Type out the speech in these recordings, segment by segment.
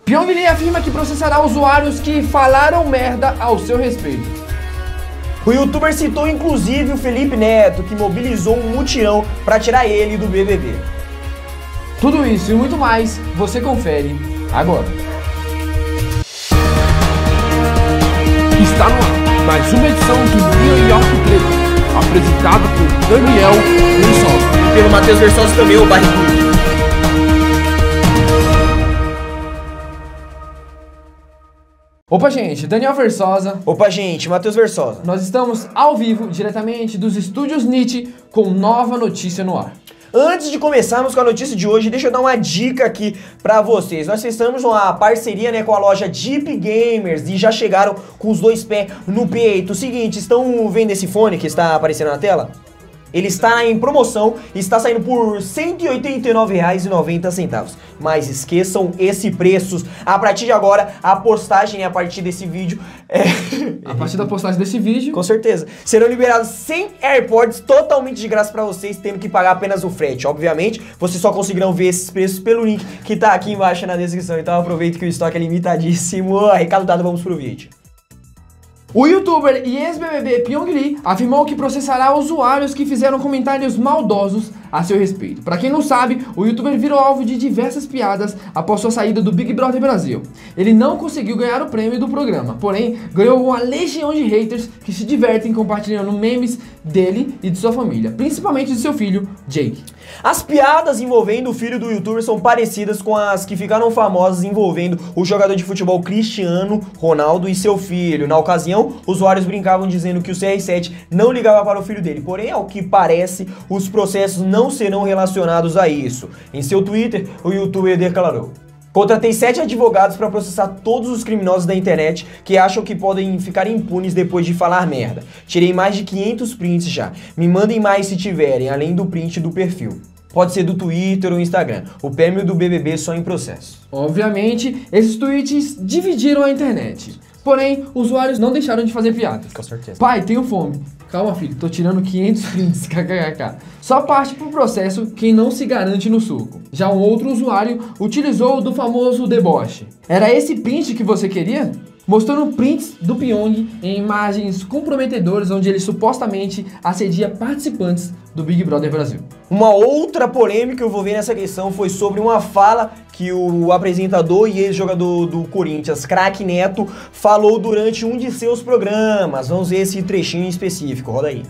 Pyong Lee afirma que processará usuários que falaram merda ao seu respeito. O youtuber citou inclusive o Felipe Neto, que mobilizou um mutirão para tirar ele do BBB. Tudo isso e muito mais, você confere agora. Está no ar mais uma edição do New York Treta, apresentada por Daniel Versosa. E pelo Matheus Versosa também, o barrigudo. Opa, gente, Daniel Versosa. Opa, gente, Matheus Versosa. Nós estamos ao vivo, diretamente dos estúdios NIT, com nova notícia no ar. Antes de começarmos com a notícia de hoje, deixa eu dar uma dica aqui pra vocês. Nós fizemos uma parceria, com a loja Deep Gamers e já chegaram com os dois pés no peito. O seguinte, estão vendo esse fone que está aparecendo na tela? Ele está em promoção e está saindo por R$ 189,90. Mas esqueçam esse preço. A partir de agora, a postagem a partir desse vídeo... A partir da postagem desse vídeo... Com certeza. Serão liberados 100 AirPods totalmente de graça para vocês, tendo que pagar apenas o frete. Obviamente, vocês só conseguirão ver esses preços pelo link que tá aqui embaixo na descrição. Então aproveita que o estoque é limitadíssimo. Recado dado, vamos pro vídeo. O youtuber e ex-BBB Pyong Lee afirmou que processará usuários que fizeram comentários maldosos a seu respeito. Para quem não sabe, o youtuber virou alvo de diversas piadas após sua saída do Big Brother Brasil. Ele não conseguiu ganhar o prêmio do programa, porém ganhou uma legião de haters que se divertem compartilhando memes dele e de sua família, principalmente de seu filho, Jake. As piadas envolvendo o filho do youtuber são parecidas com as que ficaram famosas envolvendo o jogador de futebol Cristiano Ronaldo e seu filho. Na ocasião, usuários brincavam dizendo que o CR7 não ligava para o filho dele, porém, ao que parece, os processos não serão relacionados a isso. Em seu Twitter, o youtuber declarou: "Contratei 7 advogados para processar todos os criminosos da internet que acham que podem ficar impunes depois de falar merda. Tirei mais de 500 prints já. Me mandem mais se tiverem, além do print do perfil. Pode ser do Twitter ou Instagram. O prêmio do BBB só em processo." Obviamente, esses tweets dividiram a internet. Porém, usuários não deixaram de fazer piadas. Com certeza. "Pai, tenho fome." "Calma, filho, tô tirando 500 prints, kkkk." Só parte pro processo quem não se garante no suco. Já um outro usuário utilizou do famoso deboche. "Era esse print que você queria?" Mostrando prints do Pyong em imagens comprometedoras onde ele supostamente assedia participantes do Big Brother Brasil. Uma outra polêmica envolvendo essa questão foi sobre uma fala que o apresentador e ex-jogador do Corinthians, Craque Neto, falou durante um de seus programas. Vamos ver esse trechinho em específico, roda aí.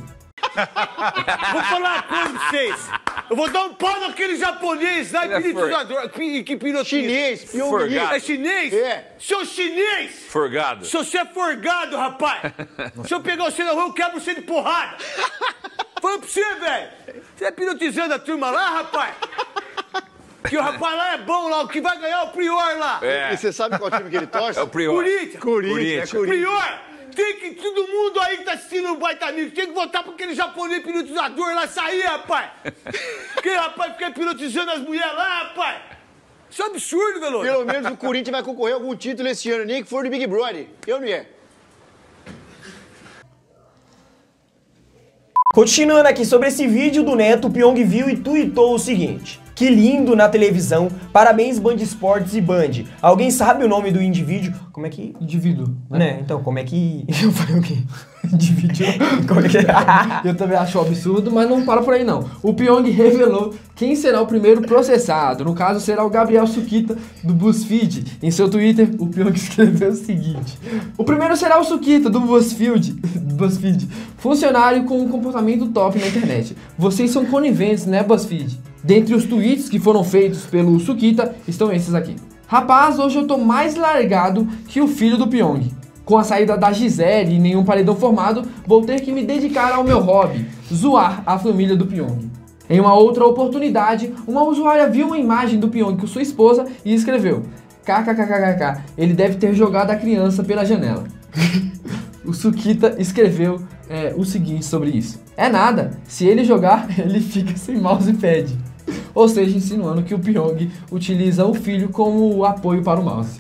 Vou falar uma coisa pra vocês. Eu vou dar um pau naquele japonês lá, hipnotizador, que pilotiza. Chinês. É chinês? É. Seu chinês! Forgado. Se você é forgado, rapaz. Se eu pegar você na rua, eu quebro você de porrada. Falando pra você, velho. Você é hipnotizando a turma lá, rapaz? Que o rapaz lá é bom lá, o que vai ganhar é o Prior lá. É. E você sabe qual time que ele torce? É o Prior. Corinthians. Prior! Tem que, todo mundo aí que tá assistindo o Baita Mix, tem que votar pra aquele japonês hipnotizador lá sair, rapaz. Aquele rapaz fica hipnotizando as mulheres lá, rapaz. Isso é um absurdo, Veloso. Pelo menos o Corinthians vai concorrer a algum título esse ano, nem que for do Big Brother. Eu não é. Continuando aqui sobre esse vídeo do Neto, o Pyong viu e tweetou o seguinte: "Que lindo na televisão, parabéns Band Esportes e Band. Alguém sabe o nome do indivíduo?" Como é que... Indivíduo, Né? Então, como é que... Eu falei o quê? Indivíduo. Como é que... Eu também acho um absurdo, mas não para por aí não. O Pyong revelou quem será o primeiro processado. No caso, será o Gabriel Sukita, do BuzzFeed. Em seu Twitter, o Pyong escreveu o seguinte: "O primeiro será o Sukita, do BuzzFeed. Funcionário com um comportamento top na internet. Vocês são coniventes, né, BuzzFeed?" Dentre os tweets que foram feitos pelo Sukita, estão esses aqui: "Rapaz, hoje eu tô mais largado que o filho do Pyong. Com a saída da Gisele e nenhum paredão formado, vou ter que me dedicar ao meu hobby, zoar a família do Pyong." Em uma outra oportunidade, uma usuária viu uma imagem do Pyong com sua esposa e escreveu: "KKKKK, ele deve ter jogado a criança pela janela." O Sukita escreveu o seguinte sobre isso: "É nada, se ele jogar, ele fica sem mousepad." Ou seja, insinuando que o Pyong utiliza o filho como apoio para o mouse.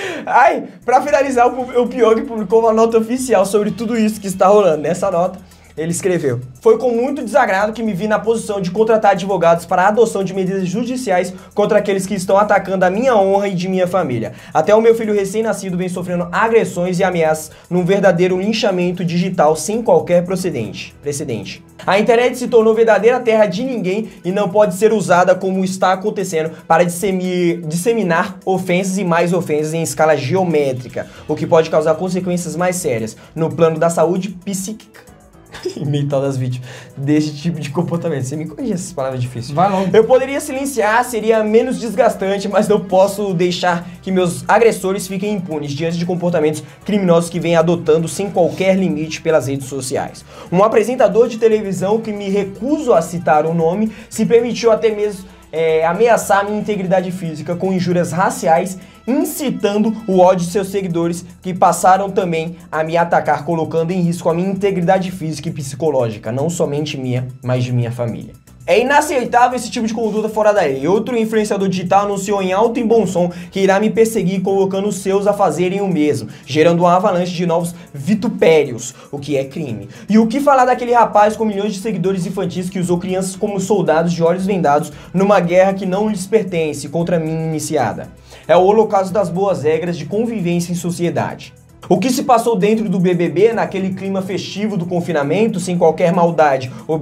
Ai, pra finalizar, o Pyong publicou uma nota oficial sobre tudo isso que está rolando. Nessa nota, Ele escreveu: foi com muito desagrado que me vi na posição de contratar advogados para a adoção de medidas judiciais contra aqueles que estão atacando a minha honra e de minha família. Até o meu filho recém-nascido vem sofrendo agressões e ameaças num verdadeiro linchamento digital sem qualquer precedente. A internet se tornou verdadeira terra de ninguém e não pode ser usada como está acontecendo para disseminar ofensas e mais ofensas em escala geométrica, o que pode causar consequências mais sérias no plano da saúde psíquica e mental das vítimas desse tipo de comportamento. Você me corrige essas palavras difíceis. Vai logo. Eu poderia silenciar, seria menos desgastante, mas não posso deixar que meus agressores fiquem impunes diante de comportamentos criminosos que vêm adotando sem qualquer limite pelas redes sociais. Um apresentador de televisão, que me recuso a citar o nome, se permitiu até mesmo ameaçar minha integridade física com injúrias raciais, incitando o ódio de seus seguidores, que passaram também a me atacar, colocando em risco a minha integridade física e psicológica, não somente minha, mas de minha família. É inaceitável esse tipo de conduta fora da lei. Outro influenciador digital anunciou em alto e bom som que irá me perseguir, colocando os seus a fazerem o mesmo, gerando uma avalanche de novos vitupérios, o que é crime. E o que falar daquele rapaz com milhões de seguidores infantis que usou crianças como soldados de olhos vendados numa guerra que não lhes pertence, contra mim iniciada? É o holocausto das boas regras de convivência em sociedade. O que se passou dentro do BBB, naquele clima festivo do confinamento, sem qualquer maldade ou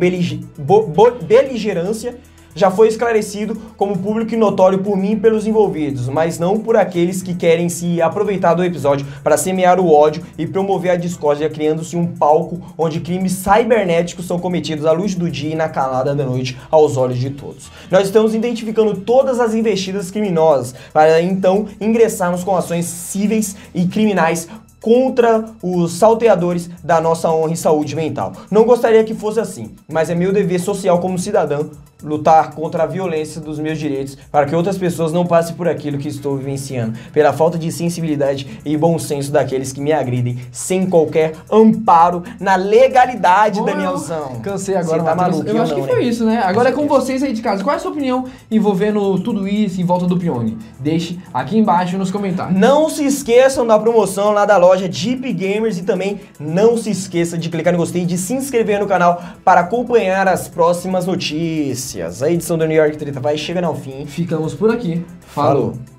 beligerância, já foi esclarecido como público e notório por mim e pelos envolvidos, mas não por aqueles que querem se aproveitar do episódio para semear o ódio e promover a discórdia, criando-se um palco onde crimes cibernéticos são cometidos à luz do dia e na calada da noite aos olhos de todos. Nós estamos identificando todas as investidas criminosas para então ingressarmos com ações cíveis e criminais contra os salteadores da nossa honra e saúde mental. Não gostaria que fosse assim, mas é meu dever social como cidadão lutar contra a violência dos meus direitos para que outras pessoas não passem por aquilo que estou vivenciando, pela falta de sensibilidade e bom senso daqueles que me agridem sem qualquer amparo na legalidade. Bom, Danielzão. Cansei agora, tá maluco. Eu acho que foi isso, né? Agora é com vocês aí de casa. Qual é a sua opinião envolvendo tudo isso em volta do Pyong? Deixe aqui embaixo nos comentários. Não se esqueçam da promoção lá da loja Jeep Gamers e também não se esqueça de clicar no gostei e de se inscrever no canal para acompanhar as próximas notícias. A edição do New York Treta vai chegando ao fim. Ficamos por aqui. Falou.